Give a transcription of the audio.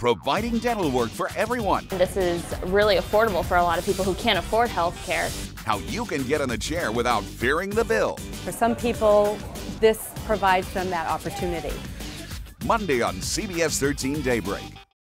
providing dental work for everyone. This is really affordable for a lot of people who can't afford health care. How you can get in the chair without fearing the bill. For some people, this provides them that opportunity. Monday on CBS 13 Daybreak.